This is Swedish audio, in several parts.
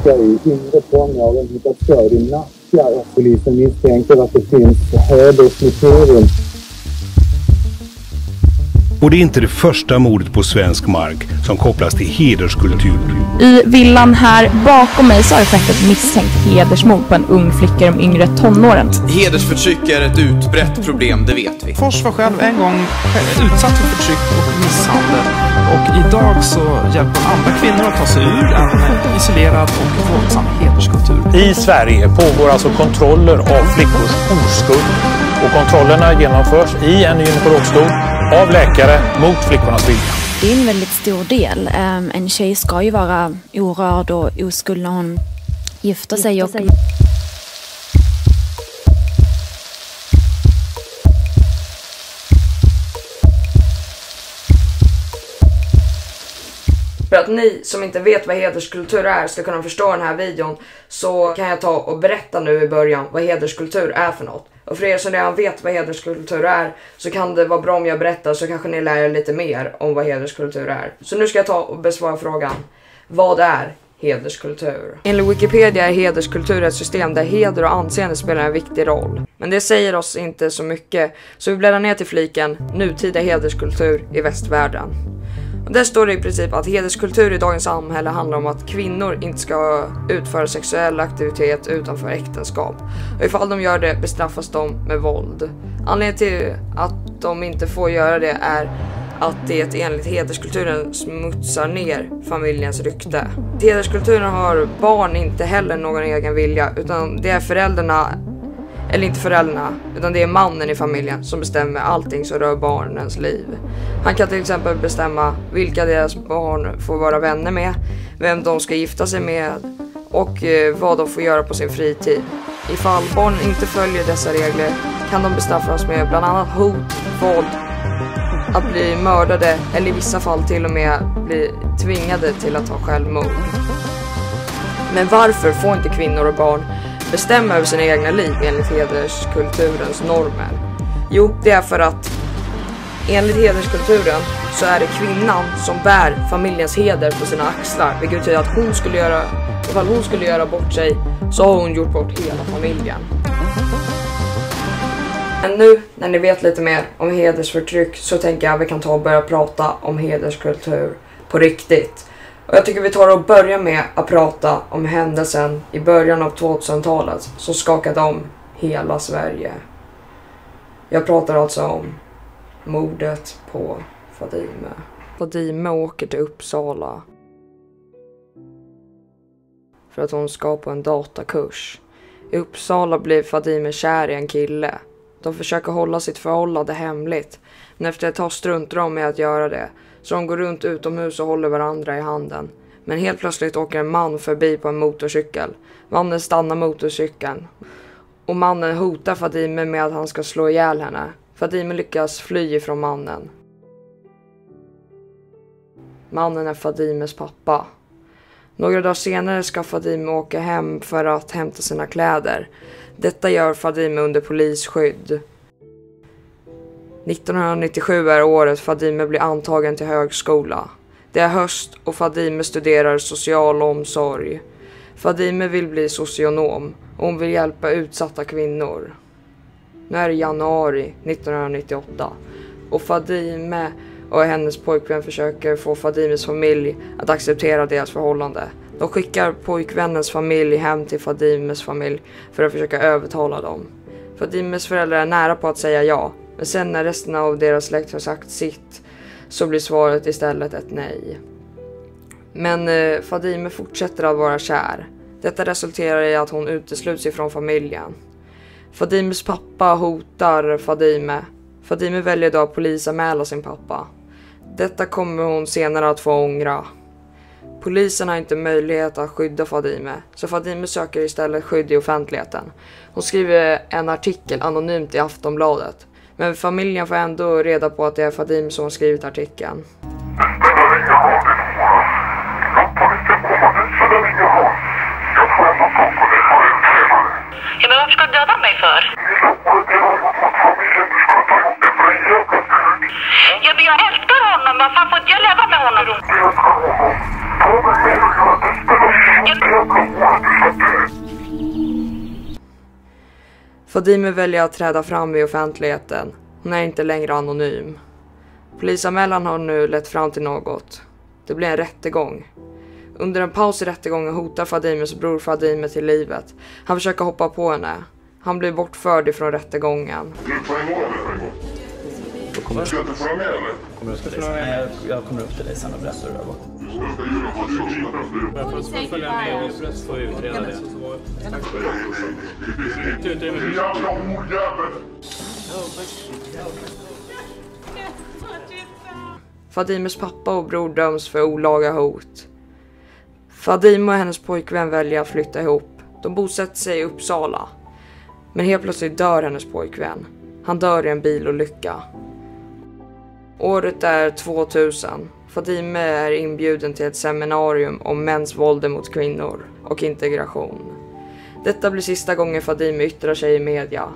flicka i inre tonåren hittats död i Nacka och polisen misstänker att det finns hedersmotiv. Och det är inte det första mordet på svensk mark som kopplas till hederskultur. I villan här bakom mig så har det skett ett misstänkt hedersmord på en ung flicka i de yngre tonåren. Hedersförtryck är ett utbrett problem, det vet vi. Fors var själv en gång utsatt för förtryck och misshandel. Och idag så hjälper andra kvinnor att ta sig ur en isolerad och våldsam hederskultur. I Sverige pågår alltså kontroller av flickors oskuld. Och kontrollerna genomförs i en gynekologstol av läkare mot flickornas vilja. Det är en väldigt stor del. En tjej ska ju vara orörd och oskuld när hon gifter sig. För att ni som inte vet vad hederskultur är ska kunna förstå den här videon, så kan jag ta och berätta nu i början vad hederskultur är för något. Och för er som redan vet vad hederskultur är så kan det vara bra om jag berättar, så kanske ni lär er lite mer om vad hederskultur är. Så nu ska jag ta och besvara frågan. Vad är hederskultur? Enligt Wikipedia är hederskultur ett system där heder och anseende spelar en viktig roll. Men det säger oss inte så mycket, så vi bläddrar ner till fliken nutida hederskultur i västvärlden. Och där står det i princip att hederskultur i dagens samhälle handlar om att kvinnor inte ska utföra sexuell aktivitet utanför äktenskap. Och ifall de gör det bestraffas de med våld. Anledningen till att de inte får göra det är att det enligt hederskulturen smutsar ner familjens rykte. I hederskulturen har barn inte heller någon egen vilja, utan det är föräldrarna, eller inte föräldrarna, utan det är mannen i familjen som bestämmer allting som rör barnens liv. Han kan till exempel bestämma vilka deras barn får vara vänner med, vem de ska gifta sig med och vad de får göra på sin fritid. Ifall barn inte följer dessa regler kan de bestraffas med bland annat hot, våld, att bli mördade eller i vissa fall till och med bli tvingade till att ta självmord. Men varför får inte kvinnor och barn bestämma över sina egna liv enligt hederskulturens normer? Jo, det är för att enligt hederskulturen så är det kvinnan som bär familjens heder på sina axlar, vilket betyder att ifall hon skulle göra bort sig så har hon gjort bort hela familjen. Men nu när ni vet lite mer om hedersförtryck så tänker jag att vi kan ta och börja prata om hederskultur på riktigt. Och jag tycker vi tar och börjar med att prata om händelsen i början av 2000-talet som skakade om hela Sverige. Jag pratar alltså om mordet på Fadime. Fadime åker till Uppsala för att hon ska på en datakurs. I Uppsala blir Fadime kär i en kille. De försöker hålla sitt förhållande hemligt, men efter ett tag struntar de med att göra det. Så de går runt utomhus och håller varandra i handen. Men helt plötsligt åker en man förbi på en motorcykel. Mannen stannar motorcykeln. Och mannen hotar Fadime med att han ska slå ihjäl henne. Fadime lyckas fly ifrån mannen. Mannen är Fadimes pappa. Några dagar senare ska Fadime åka hem för att hämta sina kläder. Detta gör Fadime under polisskydd. 1997 är året Fadime blir antagen till högskola. Det är höst och Fadime studerar social omsorg. Fadime vill bli socionom och hon vill hjälpa utsatta kvinnor. Nu är det januari 1998 och Fadime och hennes pojkvän försöker få Fadimes familj att acceptera deras förhållande. De skickar pojkvännens familj hem till Fadimes familj för att försöka övertala dem. Fadimes föräldrar är nära på att säga ja, men sen när resten av deras släkt har sagt sitt så blir svaret istället ett nej. Men Fadime fortsätter att vara kär. Detta resulterar i att hon utesluts ifrån familjen. Fadimes pappa hotar Fadime. Fadime väljer då att polisanmäla sin pappa. Detta kommer hon senare att få ångra. Polisen har inte möjlighet att skydda Fadime, så Fadime söker istället skydd i offentligheten. Hon skriver en artikel anonymt i Aftonbladet. Men familjen får ändå reda på att det är Fadime som har skrivit artikeln. Ja, men varför ska du döda mig för? Ja, men jag älskar honom. Vad fan får inte jag leva med honom? Fadime väljer att träda fram i offentligheten. Hon är inte längre anonym. Polisanmälan har nu lett fram till något. Det blir en rättegång. Under en paus i rättegången hotar Fadimes bror Fadime till livet. Han försöker hoppa på henne. Han blir bortförd ifrån rättegången. Kommer du inte följa med eller? Nej, jag kommer upp till dig sen och berättar hur det var. Jag får följa med och få utreda det. Jävla horjävel! Fadimes pappa och bror döms för olaga hot. Fadime och hennes pojkvän väljer att flytta ihop. De bosätter sig i Uppsala. Men helt plötsligt dör hennes pojkvän. Han dör i en bilolycka. Året är 2000. Fadime är inbjuden till ett seminarium om mäns våld mot kvinnor och integration. Detta blir sista gången Fadime yttrar sig i media.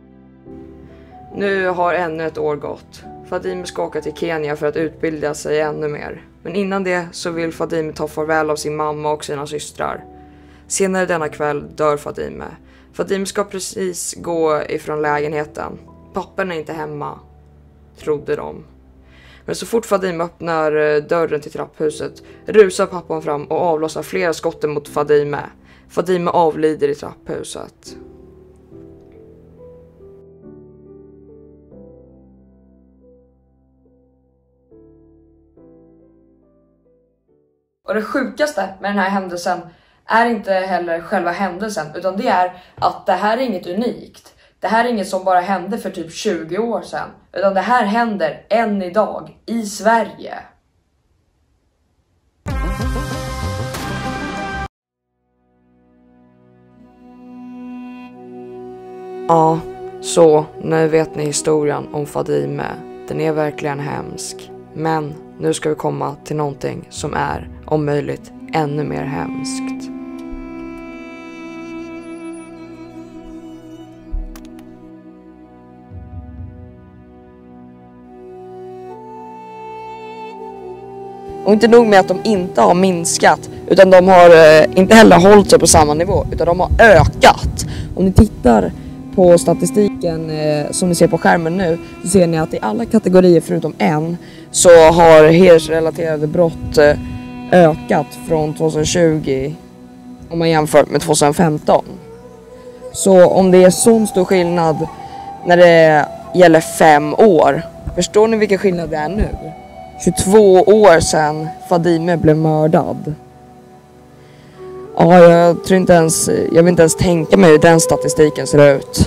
Nu har ännu ett år gått. Fadime ska åka till Kenya för att utbilda sig ännu mer. Men innan det så vill Fadime ta farväl av sin mamma och sina systrar. Senare denna kväll dör Fadime. Fadime ska precis gå ifrån lägenheten. Pappan är inte hemma, trodde de. Men så fort Fadime öppnar dörren till trapphuset rusar pappan fram och avlossar flera skott mot Fadime. Fadime avlider i trapphuset. Och det sjukaste med den här händelsen är inte heller själva händelsen, utan det är att det här är inget unikt. Det här är inget som bara hände för typ 20 år sedan, utan det här händer än idag i Sverige. Ja, så nu vet ni historien om Fadime. Den är verkligen hemsk. Men nu ska vi komma till någonting som är, om möjligt, ännu mer hemskt. Och inte nog med att de inte har minskat, utan de har inte heller hållit sig på samma nivå, utan de har ökat. Om ni tittar på statistiken som ni ser på skärmen nu, så ser ni att i alla kategorier förutom en så har hedersrelaterade brott ökat från 2020 om man jämför med 2015. Så om det är sån stor skillnad när det gäller 5 år, förstår ni vilken skillnad det är nu? 22 år sedan Fadime blev mördad. Ja, jag vill inte ens tänka mig hur den statistiken ser ut.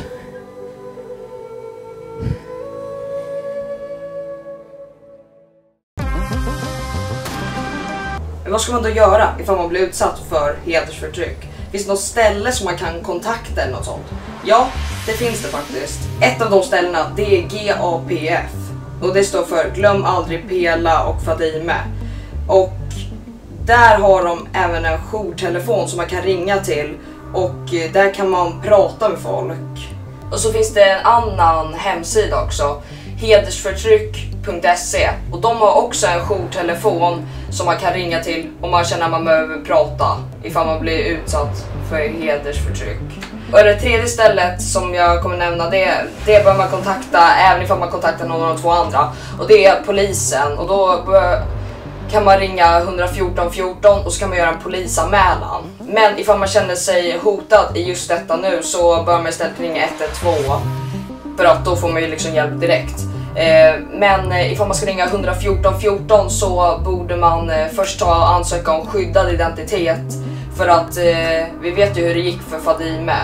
Men vad ska man då göra ifall man blir utsatt för hedersförtryck? Finns det något ställe som man kan kontakta eller något sånt? Ja, det finns det faktiskt. Ett av de ställena, det är GAPF. Och det står för Glöm aldrig Pela och Fadime. Och där har de även en jourtelefon som man kan ringa till. Och där kan man prata med folk. Och så finns det en annan hemsida också, hedersförtryck.se. Och de har också en jourtelefon som man kan ringa till om man känner att man behöver prata ifall man blir utsatt för hedersförtryck. Och det tredje stället som jag kommer nämna, det bör man kontakta även ifall man kontaktar någon av de 2 andra. Och det är polisen. Och då kan man ringa 114 14 och så kan man göra en polisanmälan. Men ifall man känner sig hotad i just detta nu så bör man istället ringa 112. För att då får man ju liksom hjälp direkt. Men ifall man ska ringa 114 14 så borde man först ansöka om skyddad identitet. För att vi vet ju hur det gick för Fadime.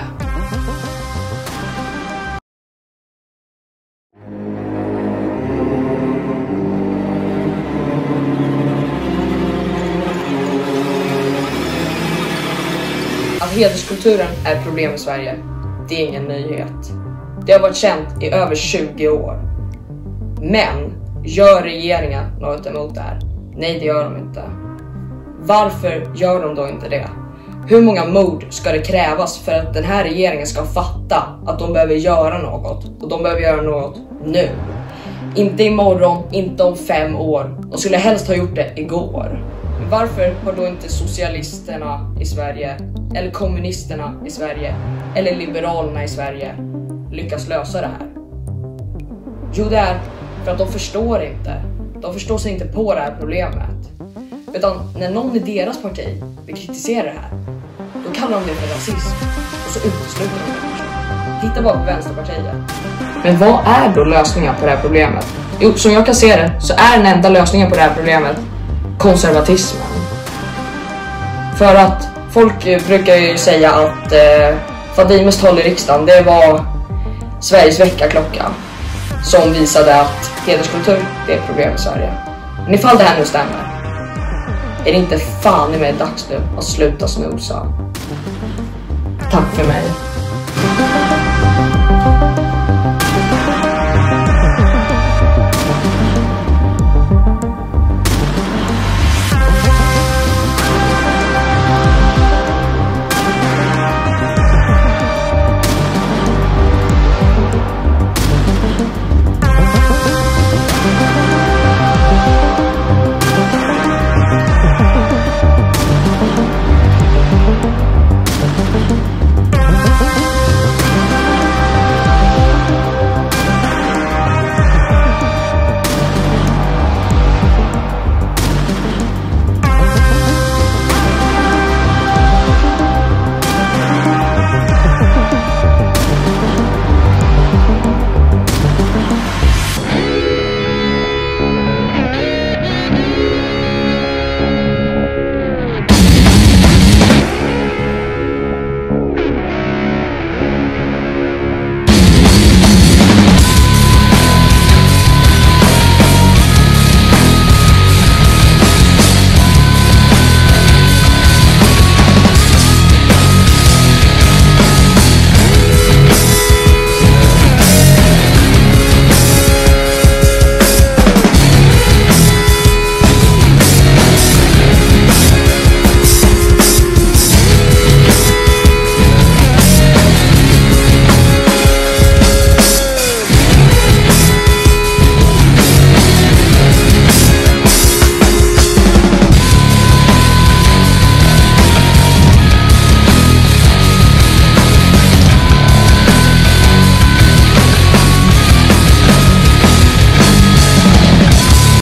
Att hederskulturen är ett problem i Sverige, det är ingen nyhet. Det har varit känt i över 20 år. Men gör regeringen något emot det här? Nej, det gör de inte. Varför gör de då inte det? Hur många mord ska det krävas för att den här regeringen ska fatta att de behöver göra något? Och de behöver göra något nu. Inte imorgon, inte om 5 år. De skulle helst ha gjort det igår. Varför har då inte socialisterna i Sverige, eller kommunisterna i Sverige, eller liberalerna i Sverige lyckats lösa det här? Jo, det är för att de förstår inte. De förstår sig inte på det här problemet. Utan när någon i deras parti vill kritisera det här, då kallar de det för rasism. Och så utesluter de det. Titta bara på Vänsterpartiet. Men vad är då lösningen på det här problemet? Jo, som jag kan se det så är den enda lösningen på det här problemet konservatismen. För att folk brukar ju säga att Fadimes tal i riksdagen, det var Sveriges väckarklocka som visade att hederskultur är ett problem i Sverige. Men ifall det här nu stämmer, är det inte fan i mig dags nu att sluta snusa. Tack för mig.